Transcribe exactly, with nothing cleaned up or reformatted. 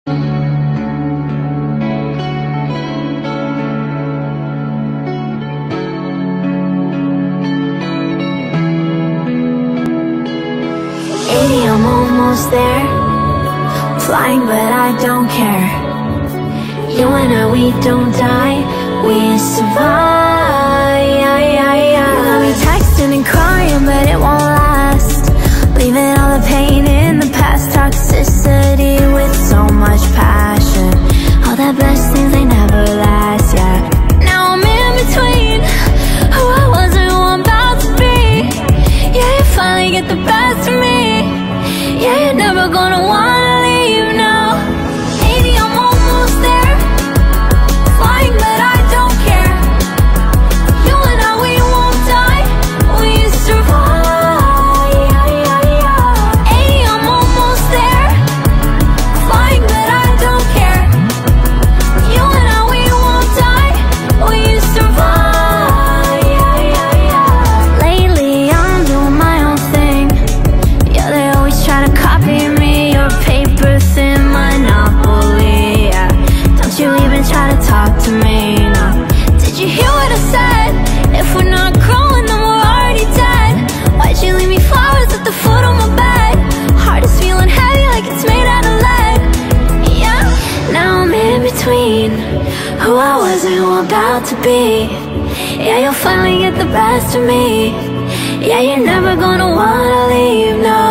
eighty, I'm almost there. Flying, but I don't care. You and I, we don't die, we survive. You got me texting and crying, but it won't last. Leaving all the pain in the past. Toxicity with so much passion. All the best things, they never last, yeah. Now I'm in between who I was and who I'm about to be. Yeah, you finally get the best of me. Yeah, you're never gonna wanna leave now. eighty, I'm almost there. Flying, but I don't care. You and I, we won't die, we survive. eighty, I'm almost there. Flying, but I don't care. You and I, we won't die, we survive. Lately, I'm doing my own thing. Yeah, they always try to copy me. Your paper thin monopoly, yeah. Don't you even try to talk to me, no. Did you hear what I said? If we're not growing, then we're already dead. Why'd you leave me flowers at the foot of my bed? Heart is feeling heavy like it's made out of lead. Yeah, now I'm in between who I was and who I'm about to be. Yeah, you'll finally get the best of me. Yeah, you're never gonna wanna leave, no.